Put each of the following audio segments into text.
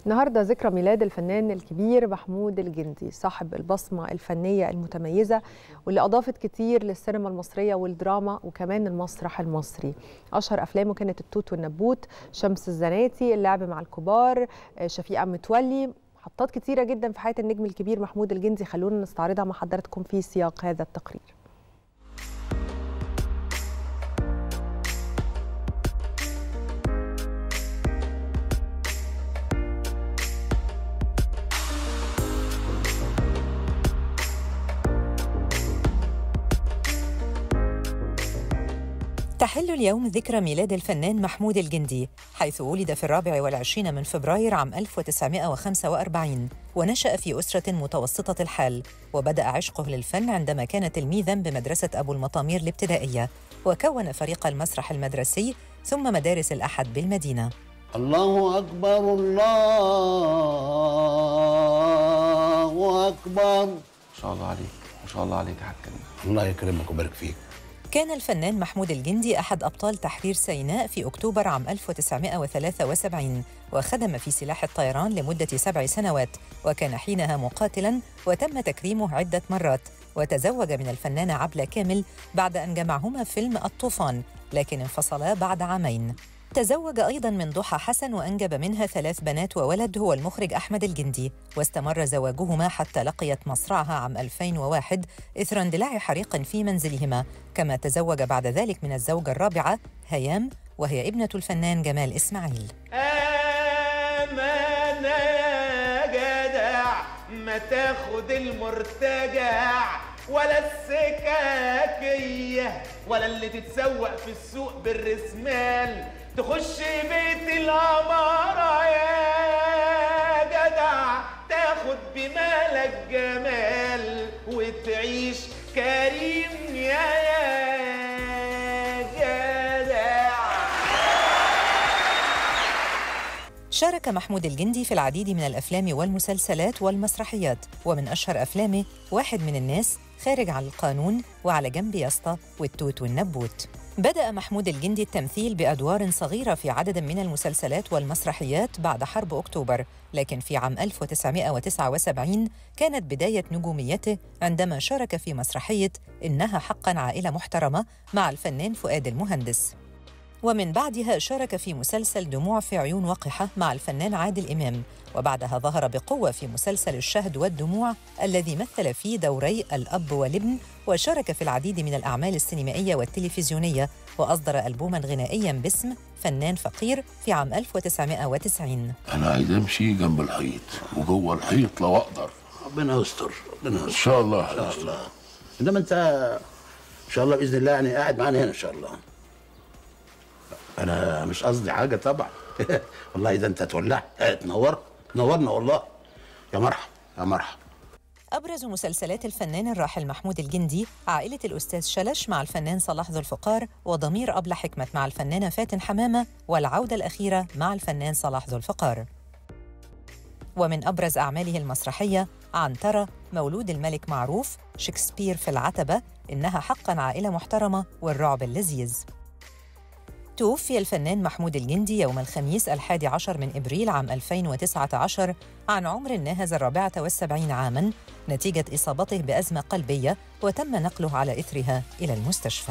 النهارده ذكرى ميلاد الفنان الكبير محمود الجندي، صاحب البصمة الفنية المتميزة واللي أضافت كتير للسينما المصرية والدراما وكمان المسرح المصري. أشهر أفلامه كانت التوت والنبوت، شمس الزناتي، اللعب مع الكبار، شفيقة متولي، محطات كتيرة جدا في حياة النجم الكبير محمود الجندي. خلونا نستعرضها مع حضراتكم في سياق هذا التقرير. تحل اليوم ذكرى ميلاد الفنان محمود الجندي، حيث ولد في 24 من فبراير عام 1945 ونشأ في أسرة متوسطة الحال، وبدأ عشقه للفن عندما كان تلميذاً بمدرسة أبو المطامير الابتدائية، وكون فريق المسرح المدرسي ثم مدارس الأحد بالمدينة. الله أكبر الله أكبر. ما شاء الله عليك، ما شاء الله عليك يا حاج كريم. الله يكرمك ويبارك فيك. كان الفنان محمود الجندي أحد أبطال تحرير سيناء في أكتوبر عام 1973، وخدم في سلاح الطيران لمدة 7 سنوات، وكان حينها مقاتلاً وتم تكريمه عدة مرات، وتزوج من الفنانة عبلة كامل بعد أن جمعهما فيلم الطوفان، لكن انفصلا بعد عامين. تزوج أيضاً من ضحى حسن وأنجب منها 3 بنات وولد هو المخرج أحمد الجندي، واستمر زواجهما حتى لقيت مصرعها عام 2001 إثر اندلاع حريق في منزلهما، كما تزوج بعد ذلك من الزوجة الرابعة هيام، وهي ابنة الفنان جمال إسماعيل. أمانة يا جدع ما تاخد المرتجع ولا السكاكية ولا اللي تتسوق في السوق بالرسمال، تخش بيت العمارة يا جدع تاخد بمالك جمال وتعيش كريم يا جدع. شارك محمود الجندي في العديد من الأفلام والمسلسلات والمسرحيات، ومن أشهر أفلامه واحد من الناس، خارج عن القانون، وعلى جنب يسطا، والتوت والنبوت. بدأ محمود الجندي التمثيل بأدوار صغيرة في عدد من المسلسلات والمسرحيات بعد حرب أكتوبر، لكن في عام 1979 كانت بداية نجوميته عندما شارك في مسرحية إنها حقاً عائلة محترمة مع الفنان فؤاد المهندس. ومن بعدها شارك في مسلسل دموع في عيون وقحة مع الفنان عادل إمام، وبعدها ظهر بقوة في مسلسل الشهد والدموع الذي مثل فيه دوري الأب والابن، وشارك في العديد من الأعمال السينمائية والتلفزيونية، وأصدر ألبوماً غنائياً باسم فنان فقير في عام 1990. أنا عايز أمشي جنب الحيط وجوه الحيط لو أقدر. ربنا يستر، ربنا يستر إن شاء الله. إن شاء الله. إنما أنت إن شاء الله بإذن الله يعني قاعد معانا هنا إن شاء الله. أنا مش قصدي حاجة طبعا. والله إذا أنت تولع تنورنا والله. يا مرحب يا مرحب. أبرز مسلسلات الفنان الراحل محمود الجندي عائلة الأستاذ شلش مع الفنان صلاح ذو الفقار، وضمير أبلة حكمت مع الفنانة فاتن حمامة، والعودة الأخيرة مع الفنان صلاح ذو الفقار. ومن أبرز أعماله المسرحية عنترة، مولود الملك معروف، شكسبير في العتبة، إنها حقاً عائلة محترمة، والرعب اللذيذ. توفي الفنان محمود الجندي يوم الخميس 11 من إبريل عام 2019 عن عمر ناهز 74 عاماً نتيجة إصابته بأزمة قلبية، وتم نقله على إثرها إلى المستشفى.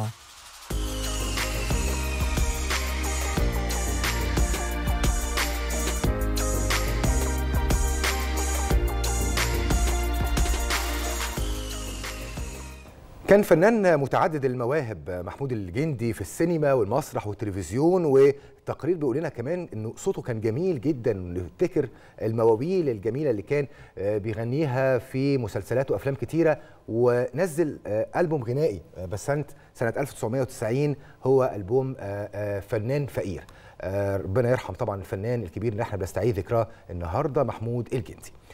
كان فنان متعدد المواهب محمود الجندي في السينما والمسرح والتلفزيون، والتقرير بيقول لنا كمان انه صوته كان جميل جدا، نفتكر المواويل الجميله اللي كان بيغنيها في مسلسلات وافلام كتيره، ونزل ألبوم غنائي بس سنه 1990 هو ألبوم فنان فقير. ربنا يرحم طبعا الفنان الكبير اللي احنا بنستعيد ذكراه النهارده محمود الجندي.